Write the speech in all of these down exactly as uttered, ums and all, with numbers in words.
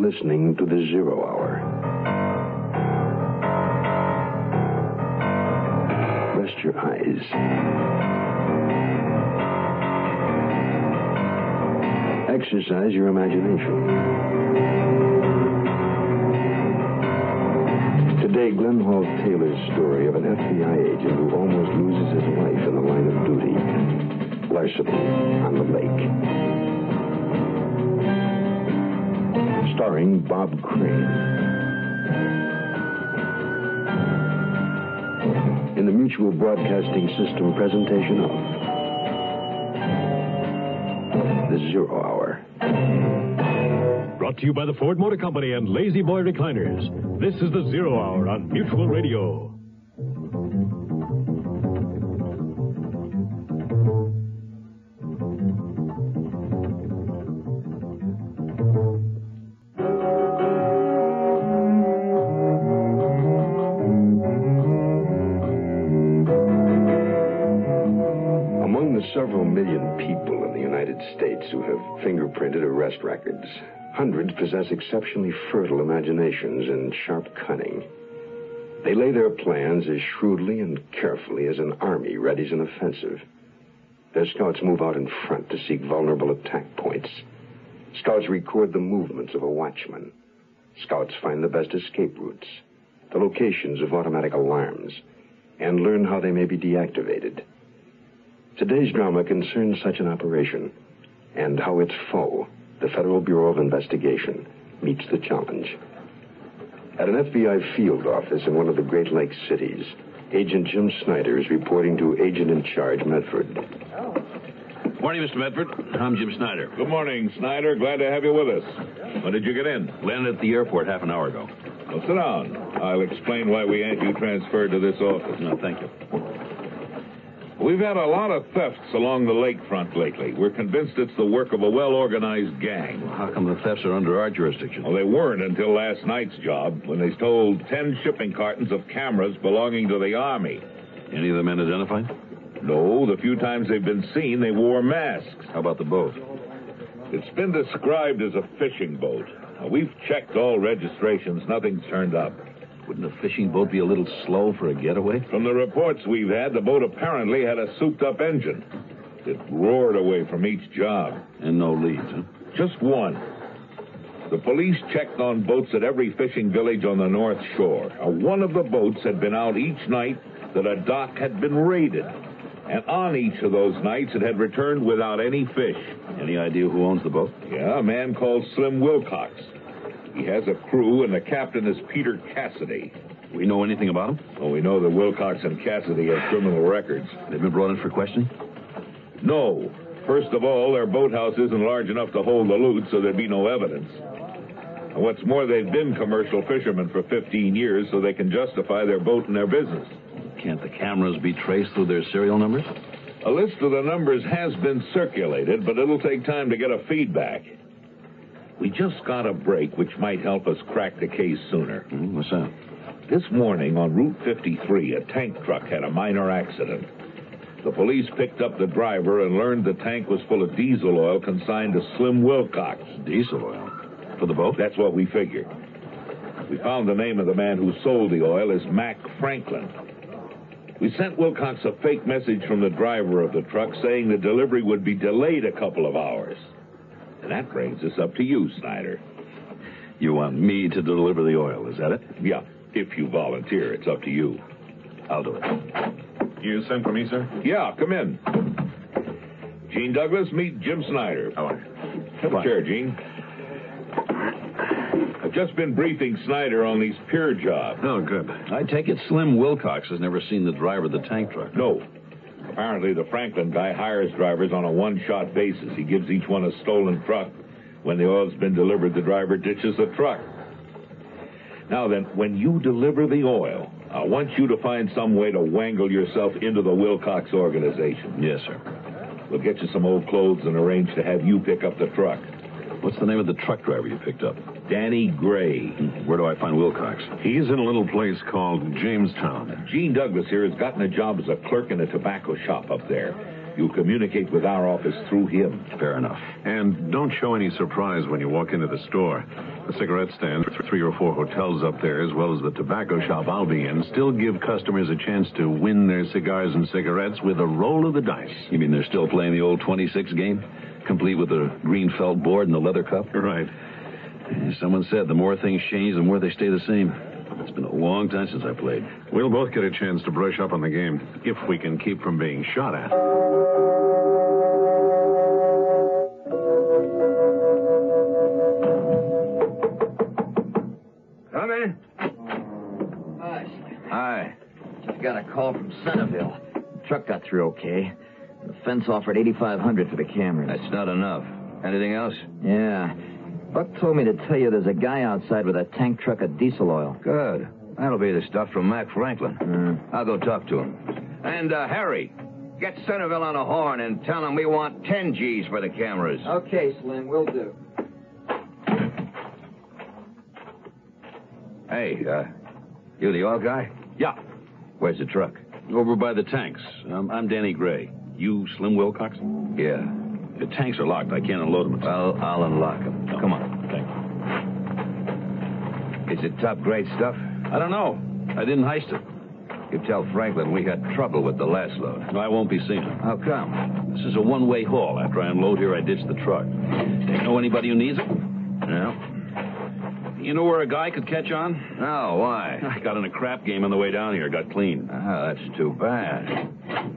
listening to the Zero Hour. Rest your eyes. Exercise your imagination. Today, Glenn Hall Taylor's story of an F B I agent who almost loses his life in the line of duty. Larceny on the Lake. Starring Bob Crane. In the Mutual Broadcasting System presentation of The Zero Hour. Brought to you by the Ford Motor Company and Lazy Boy Recliners. This is the Zero Hour on Mutual Radio. Among the several million people in the United States who have fingerprinted arrest records, hundreds possess exceptionally fertile imaginations and sharp cunning. They lay their plans as shrewdly and carefully as an army readies an offensive. Their scouts move out in front to seek vulnerable attack points. Scouts record the movements of a watchman. Scouts find the best escape routes, the locations of automatic alarms, and learn how they may be deactivated. Today's drama concerns such an operation and how its foe, the Federal Bureau of Investigation, meets the challenge. At an F B I field office in one of the Great Lakes cities, Agent Jim Snyder is reporting to Agent in Charge Medford. Morning, Mister Medford. I'm Jim Snyder. Good morning, Snyder. Glad to have you with us. When did you get in? Landed at the airport half an hour ago. Well, sit down. I'll explain why we had you transferred to this office. No, thank you. We've had a lot of thefts along the lakefront lately. We're convinced it's the work of a well-organized gang. Well, how come the thefts are under our jurisdiction? Well, they weren't until last night's job, when they stole ten shipping cartons of cameras belonging to the Army. Any of the men identified? No, the few times they've been seen, they wore masks. How about the boat? It's been described as a fishing boat. Now, we've checked all registrations. Nothing's turned up. Wouldn't a fishing boat be a little slow for a getaway? From the reports we've had, the boat apparently had a souped-up engine. It roared away from each job. And no leads, huh? Just one. The police checked on boats at every fishing village on the North Shore. Now, one of the boats had been out each night that a dock had been raided. And on each of those nights, it had returned without any fish. Any idea who owns the boat? Yeah, a man called Slim Wilcox. He has a crew, and the captain is Peter Cassidy. We know anything about him? Well, we know that Wilcox and Cassidy have criminal records. They've been brought in for questioning? No. First of all, their boathouse isn't large enough to hold the loot, so there'd be no evidence. And what's more, they've been commercial fishermen for fifteen years, so they can justify their boat and their business. Can't the cameras be traced through their serial numbers? A list of the numbers has been circulated, but it'll take time to get a feedback. We just got a break, which might help us crack the case sooner. Mm, what's that? This morning on Route fifty-three, a tank truck had a minor accident. The police picked up the driver and learned the tank was full of diesel oil consigned to Slim Wilcox. Diesel oil? For the boat? That's what we figured. We found the name of the man who sold the oil as Mac Franklin. We sent Wilcox a fake message from the driver of the truck saying the delivery would be delayed a couple of hours. And that brings us up to you, Snyder. You want me to deliver the oil, is that it? Yeah, if you volunteer, it's up to you. I'll do it. You sent for me, sir? Yeah, come in. Gene Douglas, meet Jim Snyder. How are you? Have a chair, Gene. I've just been briefing Snyder on these pier jobs. Oh, good. I take it Slim Wilcox has never seen the driver of the tank truck. No. Apparently, the Franklin guy hires drivers on a one-shot basis. He gives each one a stolen truck. When the oil's been delivered, the driver ditches the truck. Now then, when you deliver the oil, I want you to find some way to wangle yourself into the Wilcox organization. Yes, sir. We'll get you some old clothes and arrange to have you pick up the truck. What's the name of the truck driver you picked up? Danny Gray. Where do I find Wilcox? He's in a little place called Jamestown. Gene Douglas here has gotten a job as a clerk in a tobacco shop up there. You communicate with our office through him. Fair enough. And don't show any surprise when you walk into the store. The cigarette stand, three or four hotels up there, as well as the tobacco shop I'll be in, still give customers a chance to win their cigars and cigarettes with a roll of the dice. You mean they're still playing the old twenty-six game? Complete with the green felt board and the leather cup? Right. Someone said the more things change, the more they stay the same. It's been a long time since I played. We'll both get a chance to brush up on the game, if we can keep from being shot at. Come in. Hi. Hi. Just got a call from Centerville. The truck got through okay. The fence offered eighty-five hundred dollars for the cameras. That's not enough. Anything else? Yeah. Buck told me to tell you there's a guy outside with a tank truck of diesel oil. Good. That'll be the stuff from Mac Franklin. Mm. I'll go talk to him. And, uh, Harry, get Centerville on a horn and tell him we want ten G's for the cameras. Okay, Slim, will do. Hey, uh, you the oil guy? Yeah, Where's the truck? over by the tanks. Um, I'm Danny Gray. You Slim Wilcox? Yeah. The tanks are locked. I can't unload them. Well, I'll unlock them. No. Come on. Thanks. Is it top-grade stuff? I don't know. I didn't heist it. You tell Franklin we had trouble with the last load. No, I won't be seeing him. How come? This is a one-way haul. After I unload here, I ditch the truck. Do you know anybody who needs it? No. You know where a guy could catch on? No, why? I got in a crap game on the way down here. Got clean. Ah, that's too bad.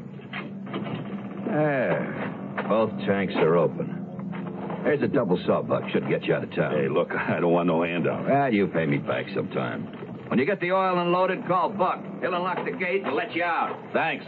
There. Both tanks are open. There's a double sawbuck. Should get you out of town. Hey, look, I don't want no handout. Well, you pay me back sometime. When you get the oil unloaded, call Buck. He'll unlock the gate and let you out. Thanks.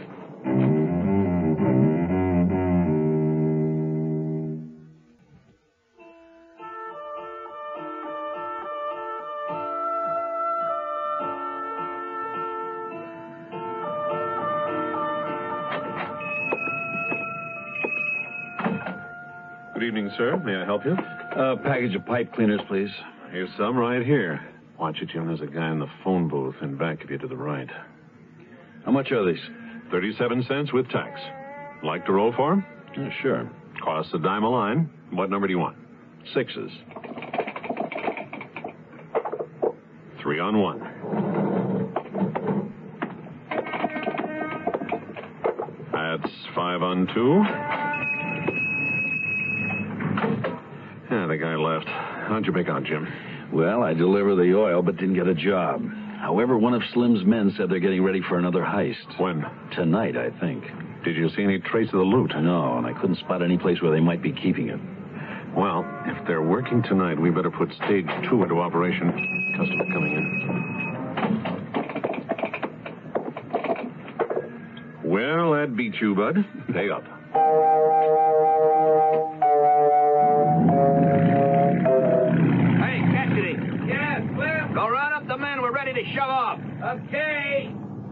Good evening, sir. May I help you? A package of pipe cleaners, please. Here's some right here. Watch it, Jim. There's a guy in the phone booth in back of you to the right. How much are these? thirty-seven cents with tax. Like to roll for him? Yeah, sure. Costs a dime a line. What number do you want? Sixes. Three on one. That's five on two. Yeah, the guy left. How'd you make out, Jim? Well, I delivered the oil, but didn't get a job. However, one of Slim's men said they're getting ready for another heist. When? Tonight, I think. Did you see any trace of the loot? No, and I couldn't spot any place where they might be keeping it. Well, if they're working tonight, we better put stage two into operation. Customer coming in. Well, that beats you, bud. Pay up. Hey, Cassidy. Yes, Slim? Go round up the men. We're ready to shove off. Okay.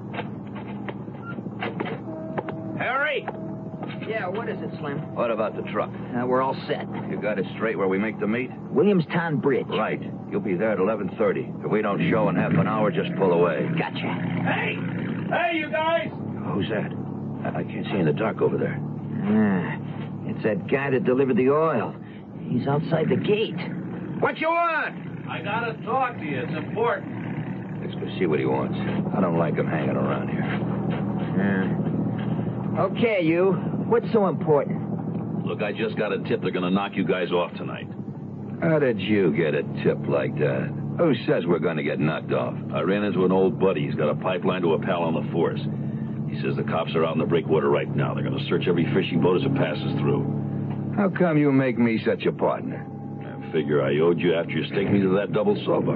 Harry? Yeah, what is it, Slim? What about the truck? Uh, we're all set. You got it straight where we make the meet? Williamstown Bridge. Right. You'll be there at eleven thirty. If we don't show in half an hour, just pull away. Gotcha. Hey! Hey, you guys! Who's that? I, I can't see in the dark over there. Ah, it's that guy that delivered the oil. He's outside the gate. What you want? I gotta talk to you. It's important. Let's go see what he wants. I don't like him hanging around here. Uh, okay, you. What's so important? Look, I just got a tip they're gonna knock you guys off tonight. How did you get a tip like that? Who says we're going to get knocked off? I ran into an old buddy. He's got a pipeline to a pal on the force. He says the cops are out in the breakwater right now. They're gonna search every fishing boat as it passes through. How come you make me such a partner? I figure I owed you after you staked me to that double sawbuck.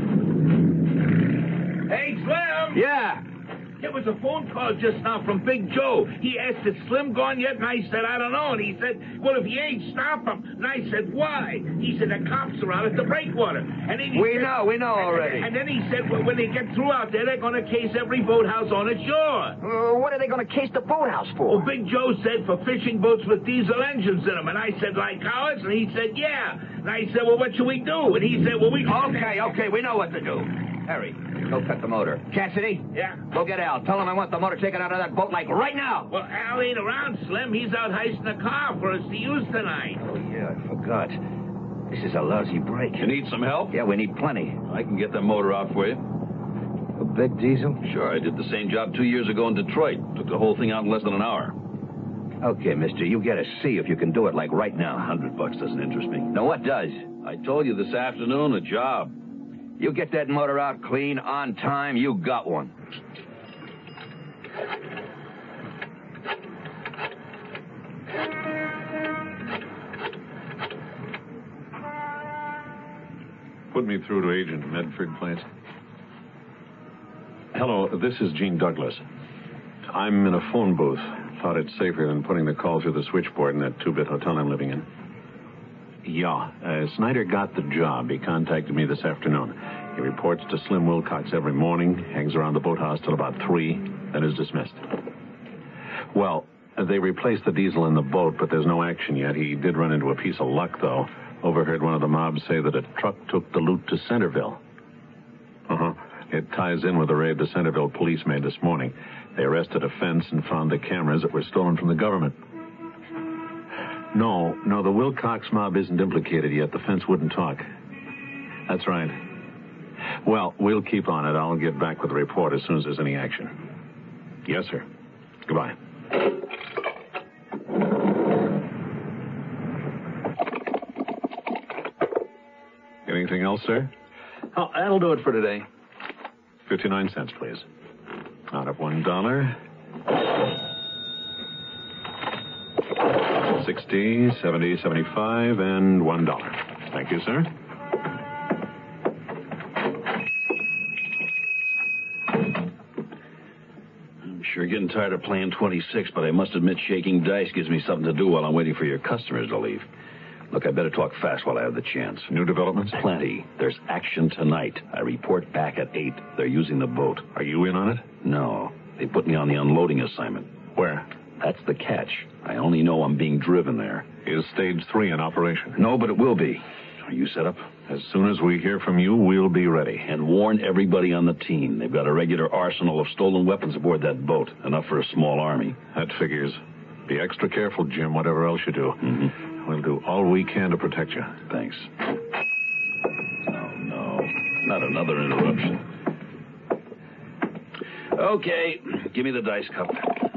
Hey, Slim! Yeah. There was a phone call just now from Big Joe. He asked, is Slim gone yet? And I said, I don't know. And he said, well, if he ain't, stop him. And I said, why? He said, the cops are out at the breakwater. And then he We said, know, we know already. And, and then he said, well, when they get through out there, they're going to case every boathouse on its shore. Uh, what are they going to case the boathouse Well, for? Big Joe said for fishing boats with diesel engines in them. And I said, like ours? And he said, yeah. And I said, well, what should we do? And he said, well, we... Okay, okay, we know what to do. Harry, go cut the motor. Cassidy? Yeah? Go get Al. Tell him I want the motor taken out of that boat, like, right now. Well, Al ain't around, Slim. He's out heisting a car for us to use tonight. Oh, yeah, I forgot. This is a lousy break. You need some help? Yeah, we need plenty. I can get the motor out for you. A big diesel? Sure, I did the same job two years ago in Detroit. Took the whole thing out in less than an hour. Okay, mister, you get to see if you can do it, like, right A now. hundred bucks doesn't interest me. Now, what does? I told you this afternoon, a job. You get that motor out clean, on time, you got one. Put me through to Agent Medford, please. Hello, this is Gene Douglas. I'm in a phone booth. Thought it's safer than putting the call through the switchboard in that two-bit hotel I'm living in. Yeah, uh, Snyder got the job. He contacted me this afternoon. He reports to Slim Wilcox every morning, hangs around the boathouse till about three, then is dismissed. Well, they replaced the diesel in the boat, but there's no action yet. He did run into a piece of luck, though. Overheard one of the mobs say that a truck took the loot to Centerville. Uh-huh. It ties in with the raid the Centerville police made this morning. They arrested a fence and found the cameras that were stolen from the government. No, no, the Wilcox mob isn't implicated yet. The fence wouldn't talk. That's right. Well, we'll keep on it. I'll get back with the report as soon as there's any action. Yes, sir. Goodbye. Anything else, sir? Oh, that'll do it for today. Fifty-nine cents, please. Out of one dollar. Sixty, seventy, seventy-five, and one dollar. Thank you, sir. I'm sure getting tired of playing twenty-six, but I must admit shaking dice gives me something to do while I'm waiting for your customers to leave. Look, I better talk fast while I have the chance. New developments? Plenty. There's action tonight. I report back at eight. They're using the boat. Are you in on it? No. They put me on the unloading assignment. Where? That's the catch. I only know I'm being driven there. Is stage three in operation? No, but it will be. Are you set up? As soon as we hear from you, we'll be ready. And warn everybody on the team. They've got a regular arsenal of stolen weapons aboard that boat. Enough for a small army. That figures. Be extra careful, Jim, whatever else you do. Mm-hmm. We'll do all we can to protect you. Thanks. Oh, no. Not another interruption. Okay. Give me the dice cup.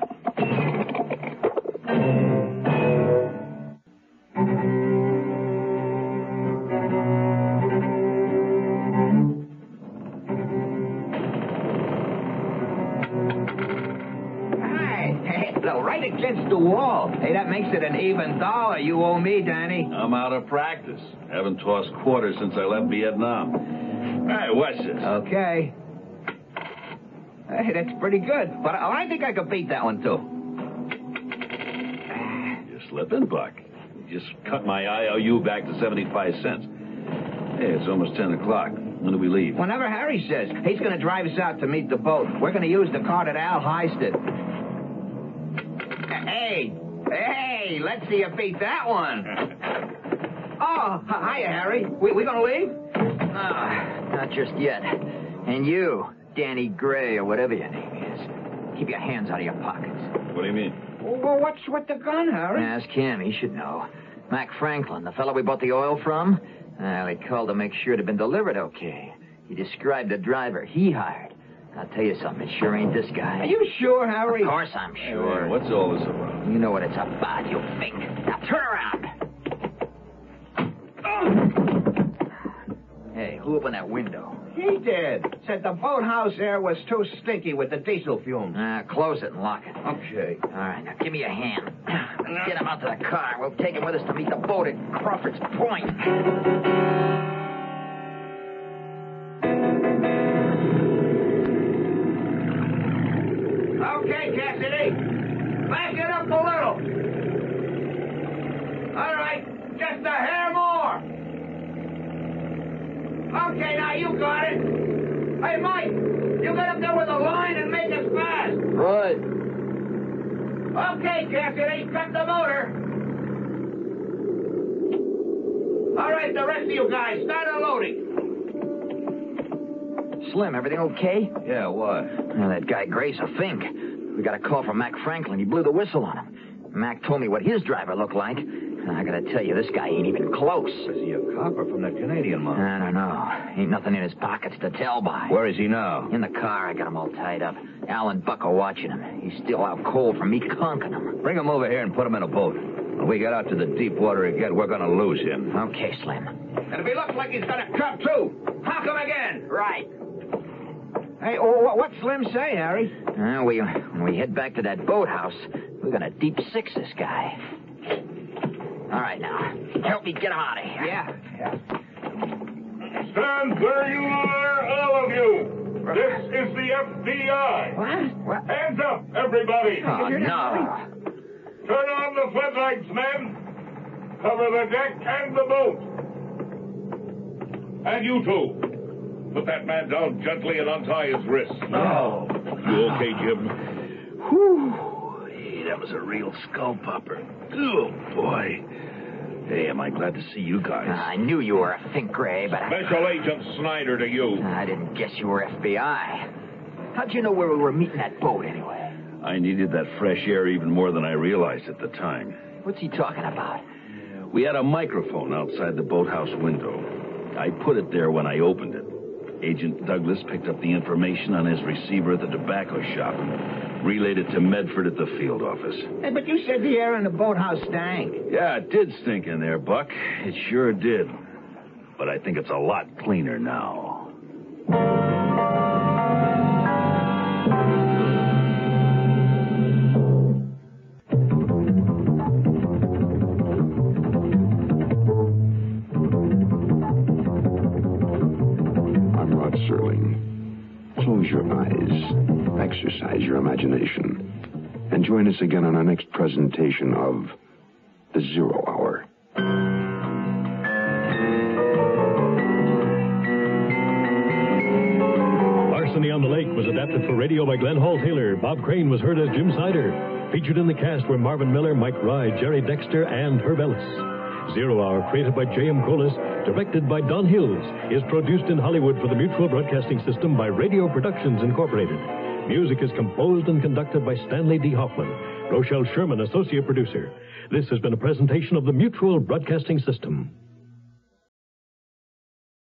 Right against the wall. Hey, that makes it an even dollar. You owe me, Danny. I'm out of practice. Haven't tossed quarters since I left Vietnam. All right, watch this. Okay. Hey, that's pretty good. But I think I could beat that one, too. You're slipping, Buck. You just cut my I O U back to seventy-five cents. Hey, it's almost ten o'clock. When do we leave? Whenever Harry says. He's going to drive us out to meet the boat. We're going to use the car that Al heisted. Hey, hey, let's see you beat that one. Oh, hiya, Harry. We, we gonna leave? Uh, not just yet. And you, Danny Gray, or whatever your name is, keep your hands out of your pockets. What do you mean? Well, what's with the gun, Harry? Ask him, he should know. Mac Franklin, the fellow we bought the oil from, well, he called to make sure it had been delivered okay. He described the driver he hired. I'll tell you something, it sure ain't this guy. Are you sure, Harry? Of course I'm sure. Hey, what's all this about? You know what it's about, you think. Now turn around. Oh. Hey, who opened that window? He did. Said the boathouse air was too stinky with the diesel fumes. Uh, close it and lock it. Okay. All right, now give me a hand. Let's get him out to the car. We'll take him with us to meet the boat at Crawford's Point. Okay, Cassidy. Back it up a little. All right, just a hair more. Okay, now you got it. Hey, Mike, you get up there with a line and make us fast. Right. Okay, Cassidy, cut the motor. All right, the rest of you guys, start unloading. Slim, everything okay? Yeah, what? Well, that guy Gray's a fink. We got a call from Mac Franklin. He blew the whistle on him. Mac told me what his driver looked like. I gotta tell you, this guy ain't even close. Is he a cop or from that Canadian monk? I don't know. Ain't nothing in his pockets to tell by. Where is he now? In the car. I got him all tied up. Al and Buck are watching him. He's still out cold from me conking him. Bring him over here and put him in a boat. When we get out to the deep water again, we're gonna lose him. Okay, Slim. And if he looks like he's got a cup, too, honk him again. Right. Hey, oh, what's Slim say, Harry? Uh, we, when we head back to that boathouse, we're gonna deep six this guy. All right, now. Help me get him out of here. Yeah. yeah. Stand where you are, all of you. This is the F B I. What? What? Hands up, everybody. Oh, no. Turn on the floodlights, men. Cover the deck and the boat. And you two. Put that man down gently and untie his wrists. No. You okay, Jim? Whew. Hey, that was a real skull popper. Oh, boy. Hey, am I glad to see you guys. Uh, I knew you were a fink, Gray, but I... Special Agent Snyder to you. I didn't guess you were F B I. How'd you know where we were meeting that boat, anyway? I needed that fresh air even more than I realized at the time. What's he talking about? We had a microphone outside the boathouse window. I put it there when I opened it. Agent Douglas picked up the information on his receiver at the tobacco shop and relayed it to Medford at the field office. Hey, but you said the air in the boathouse stank. Yeah, it did stink in there, Buck. It sure did. But I think it's a lot cleaner now. Rod Serling. Close your eyes, exercise your imagination, and join us again on our next presentation of The Zero Hour. Larceny on the Lake was adapted for radio by Glenn Hall Taylor. Bob Crane was heard as Jim Sider. Featured in the cast were Marvin Miller, Mike Rye, Jerry Dexter, and Herb Ellis. Zero Hour, created by J M Colas, directed by Don Hills, is produced in Hollywood for the Mutual Broadcasting System by Radio Productions Incorporated. Music is composed and conducted by Stanley D. Hoffman. Rochelle Sherman, associate producer. This has been a presentation of the Mutual Broadcasting System.